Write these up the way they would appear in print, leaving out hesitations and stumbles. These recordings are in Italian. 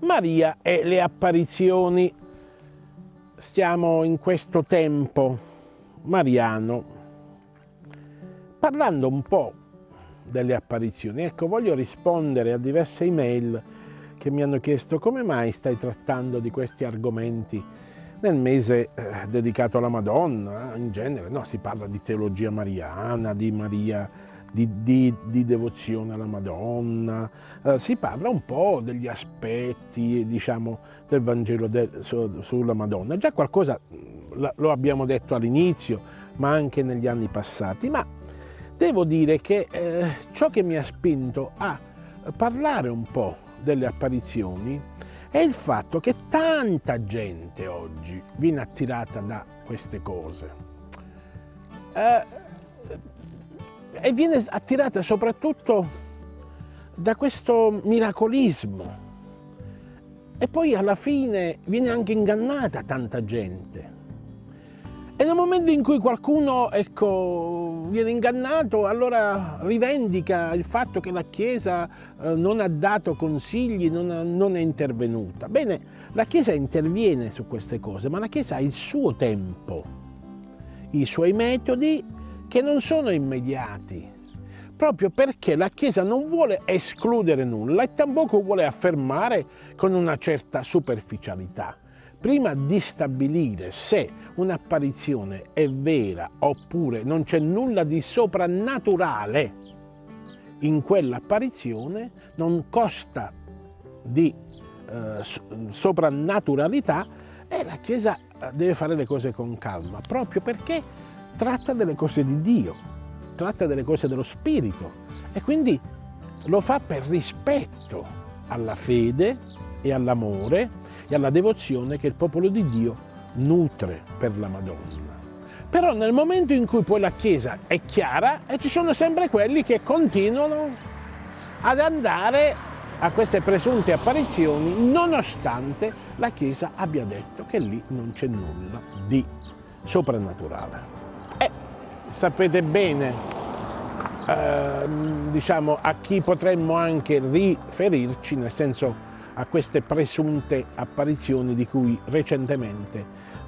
Maria e le apparizioni. Stiamo in questo tempo mariano parlando un po' delle apparizioni. Ecco, voglio rispondere a diverse email che mi hanno chiesto come mai stai trattando di questi argomenti nel mese dedicato alla Madonna. In genere no, si parla di teologia mariana, di Maria, di devozione alla Madonna, si parla un po' degli aspetti, diciamo, del Vangelo sulla Madonna. Già qualcosa lo abbiamo detto all'inizio, ma anche negli anni passati, ma devo dire che ciò che mi ha spinto a parlare un po' delle apparizioni è il fatto che tanta gente oggi viene attirata da queste cose. E viene attirata soprattutto da questo miracolismo e poi alla fine viene anche ingannata tanta gente. E nel momento in cui qualcuno, ecco, viene ingannato, allora rivendica il fatto che la Chiesa non ha dato consigli, non è intervenuta. Bene, la Chiesa interviene su queste cose, ma la Chiesa ha il suo tempo, i suoi metodi, che non sono immediati, proprio perché la Chiesa non vuole escludere nulla e tampoco vuole affermare con una certa superficialità. Prima di stabilire se un'apparizione è vera oppure non c'è nulla di soprannaturale in quell'apparizione, non costa di soprannaturalità, e la Chiesa deve fare le cose con calma, proprio perché tratta delle cose di Dio, tratta delle cose dello Spirito, e quindi lo fa per rispetto alla fede e all'amore e alla devozione che il popolo di Dio nutre per la Madonna. Però nel momento in cui poi la Chiesa è chiara, ci sono sempre quelli che continuano ad andare a queste presunte apparizioni, nonostante la Chiesa abbia detto che lì non c'è nulla di soprannaturale. Sapete bene, diciamo, a chi potremmo anche riferirci, nel senso a queste presunte apparizioni di cui recentemente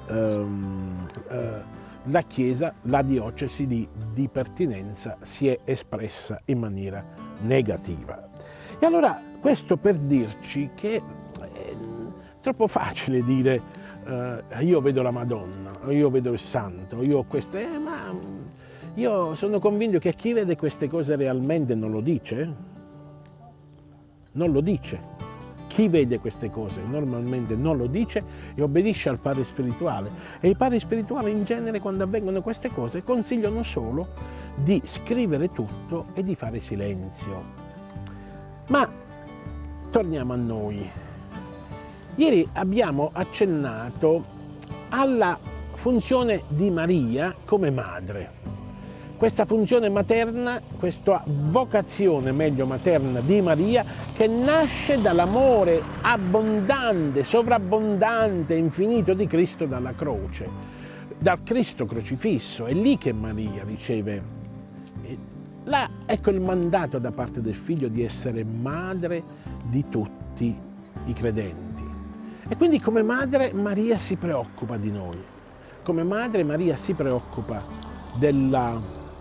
la Chiesa, la diocesi di pertinenza, si è espressa in maniera negativa. E allora questo per dirci che è troppo facile dire io vedo la Madonna, io vedo il Santo, io ho queste... ma io sono convinto che chi vede queste cose realmente non lo dice. Non lo dice. Chi vede queste cose normalmente non lo dice e obbedisce al padre spirituale. E i padri spirituali in genere, quando avvengono queste cose, consigliano solo di scrivere tutto e di fare silenzio. Ma torniamo a noi. Ieri abbiamo accennato alla funzione di Maria come madre. Questa funzione materna, questa vocazione meglio materna di Maria, che nasce dall'amore abbondante, sovrabbondante, infinito di Cristo dalla croce, dal Cristo crocifisso. È lì che Maria riceve, ecco il mandato da parte del Figlio di essere madre di tutti i credenti. E quindi come madre Maria si preoccupa di noi, come madre Maria si preoccupa del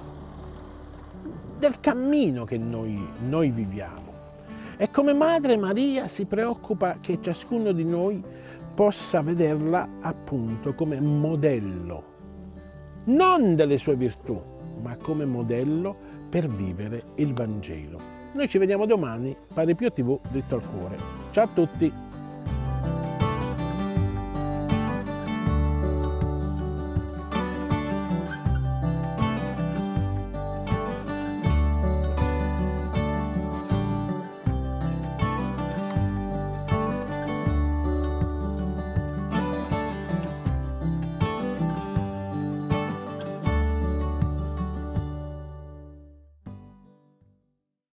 cammino che noi viviamo, e come madre Maria si preoccupa che ciascuno di noi possa vederla appunto come modello, non delle sue virtù, ma come modello per vivere il Vangelo. Noi ci vediamo domani, Padre Pio TV, dritto al cuore. Ciao a tutti!